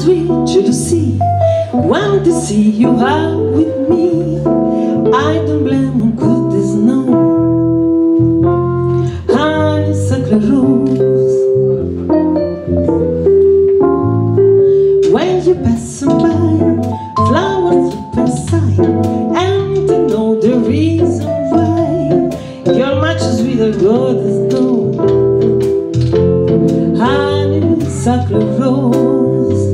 sweet jealousy when they see you out with me. I don't blame them, goodness no. Honeysuckle rose, when you pass them by, flowers up inside, and they know the reason why. You're much sweeter, goodness no. Honeysuckle rose,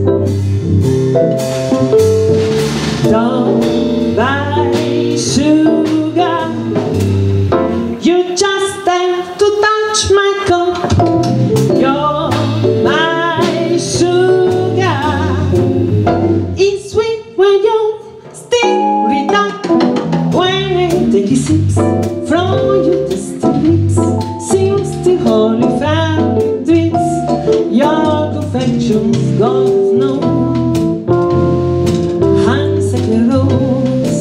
don't buy sugar, you just have to touch my cup. You're my sugar, it's sweet when you stir it up. When I take sips from your tasty lips, seems the holy family treats. Your confections, God knows. Honeysuckle rose,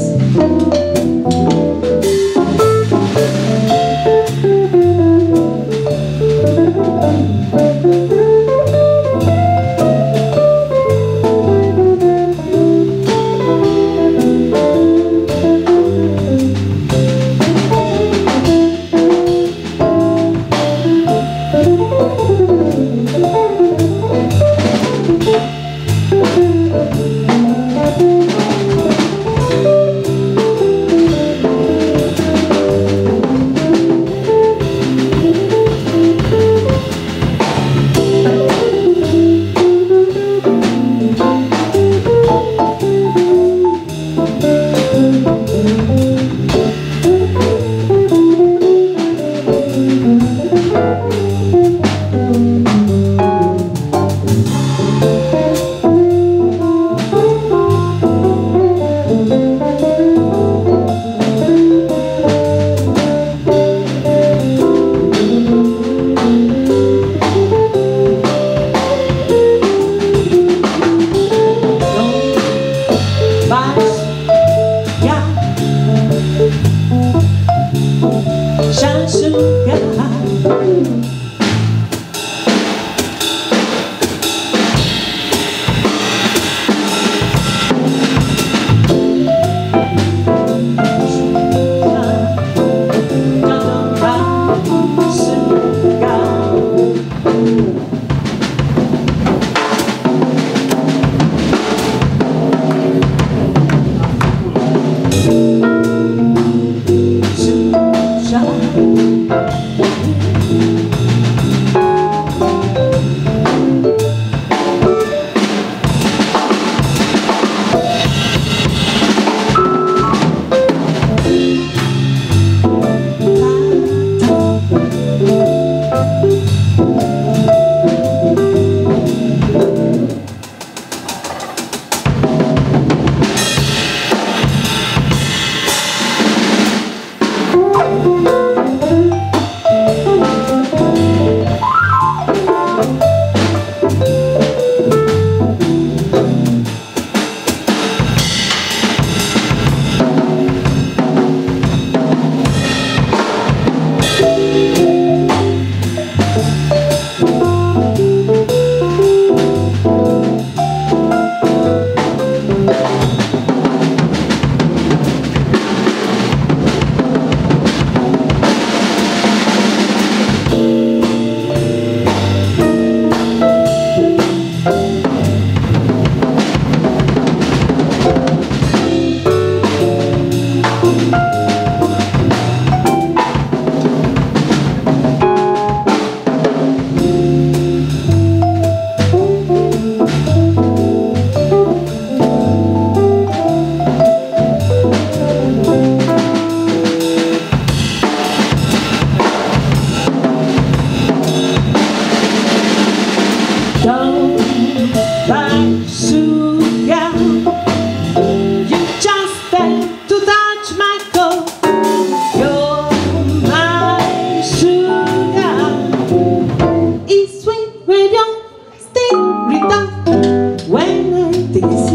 when I take